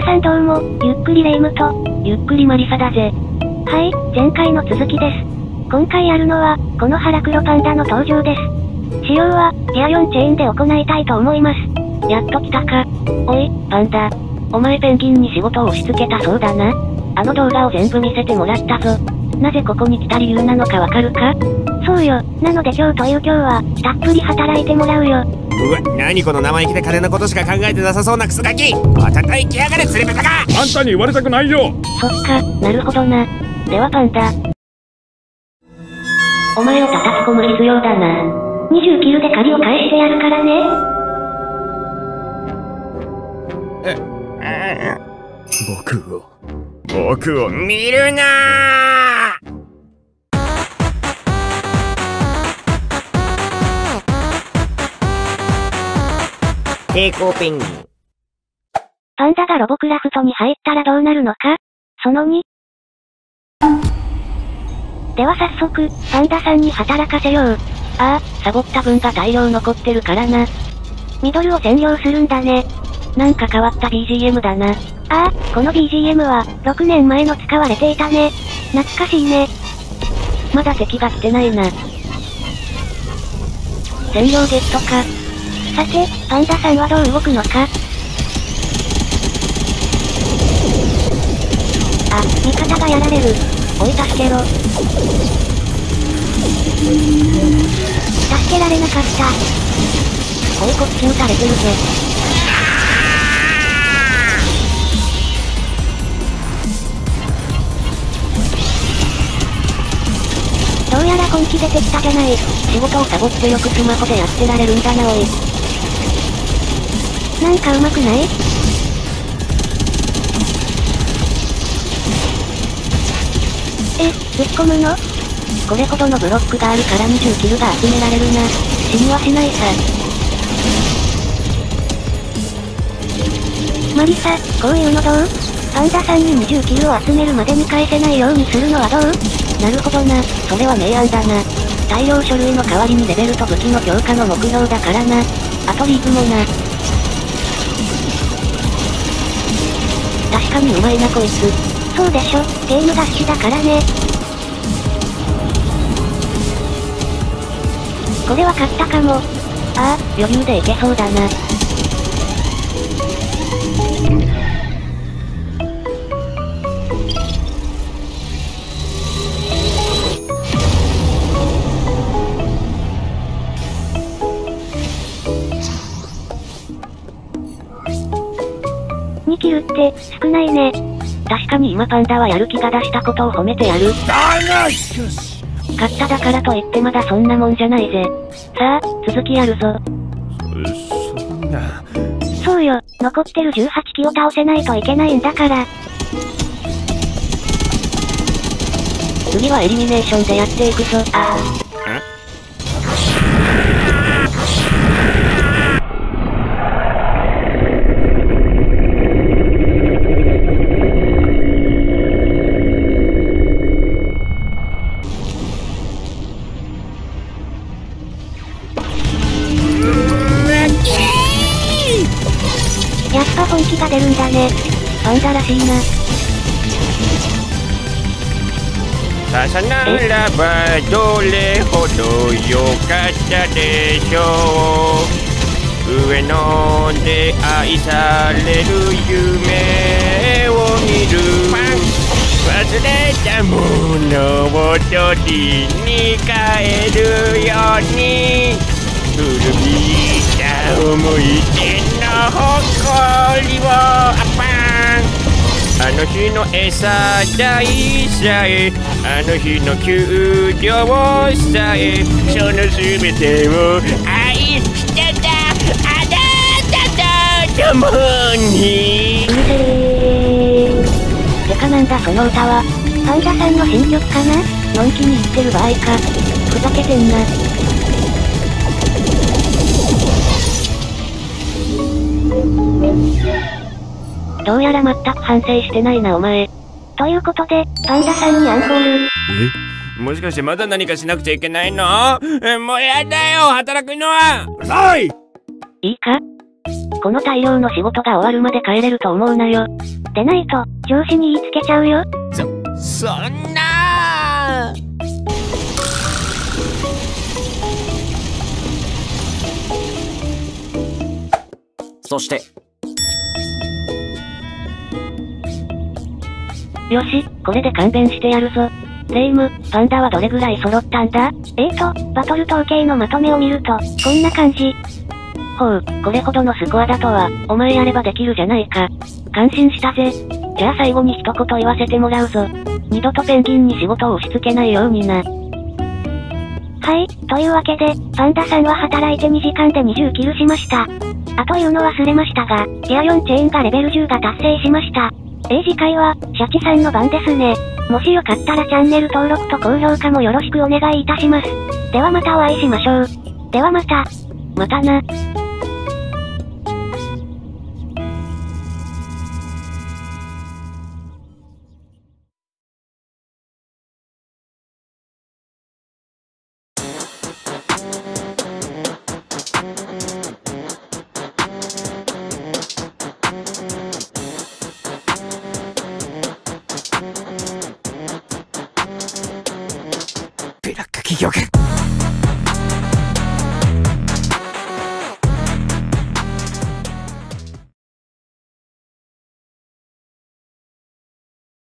さんどうも、ゆっくりレ夢ムと、 ゆっくりマリサだぜ。 はい、前回の続きです。今回やるのは、この腹黒パンダの登場です。使用は、ギア4チェーンで行いたいと思います。 やっと来たか。おい、パンダ。お前ペンギンに仕事を押し付けたそうだな。あの動画を全部見せてもらったぞ。なぜここに来た理由なのかわかるか？ そうよ。なので今日という今日は、たっぷり働いてもらうよ。 うわ、何この生意気で金のことしか考えてなさそうなクソガキ。また叩きやがれ、釣り豚が。 あんたに言われたくないよ。 そっか、なるほどな。ではパンダ。お前を叩き込む必要だな。 20キルで借りを返してやるからね。 僕を見るなー。抵抗ペンギン。 パンダがロボクラフトに入ったらどうなるのか？その2。では早速、パンダさんに働かせよう。 ああ、サボった分が大量残ってるからな。 ミドルを占領するんだね。 なんか変わった BGM だな。 ああ、この BGM は、6年前の使われていたね。懐かしいね。 まだ敵が来てないな。占領ゲットか。 さて、パンダさんはどう動くのか？あ、味方がやられる。 おい助けろ。 助けられなかった。 おいこっち撃たれてるぜ。 どうやら本気出てきたじゃない。 仕事をサボってよくスマホでやってられるんだなおい。 なんか上手くない？ぶち込むの？ これほどのブロックがあるから20キルが集められるな。死にはしないさ。 マリサ、こういうのどう？パンダさんに20キルを集めるまでに返せないようにするのはどう？ なるほどな、それは明暗だな。大量書類の代わりにレベルと武器の強化の目標だからな。あとリーグもな。確かにうまいなこいつ。 そうでしょ、ゲームが好きだからね。これは勝ったかも。 ああ、余裕でいけそうだな。 2キルって少ないね。 確かに今パンダはやる気が出したことを褒めてやる。勝っただからといってまだそんなもんじゃないぜ。さあ、続きやるぞ。 そんな。 そうよ、残ってる18機を倒せないといけないんだから。 次はエリミネーションでやっていくぞ。 やっぱ本気が出るんだね。 パンダらしいな。 ささならばどれほど良かったでしょう。上野で愛される夢を見る。忘れたものを取りに帰るように古びた思い出の誇りをあの日の餌代さえ、あの日の給料さえ、その全てを愛してたあなたと共に。 てかなんだその歌は。 パンダさんの新曲かな？ のんきに言ってる場合か。ふざけてんな。どうやら全く反省してないなお前。 ということで、パンダさんにアンコール。 もしかしてまだ何かしなくちゃいけないの？もうやだよ、働くのは。 うるさい！ いいか？この大量の仕事が終わるまで帰れると思うなよ。 でないと、上司に言いつけちゃうよ。 そんなー。 そして。 よし、これで勘弁してやるぞ。霊夢、パンダはどれぐらい揃ったんだ？バトル統計のまとめを見ると、こんな感じ。 ほう、これほどのスコアだとは、お前やればできるじゃないか。感心したぜ。じゃあ最後に一言言わせてもらうぞ。二度とペンギンに仕事を押し付けないようにな。 はい、というわけで、パンダさんは働いて2時間で20キルしました。あというの忘れましたが、ギア4チェーンがレベル10が達成しました。次回は、シャチさんの番ですね。もしよかったらチャンネル登録と高評価もよろしくお願いいたします。ではまたお会いしましょう。ではまた。 またな。 ブラック企業が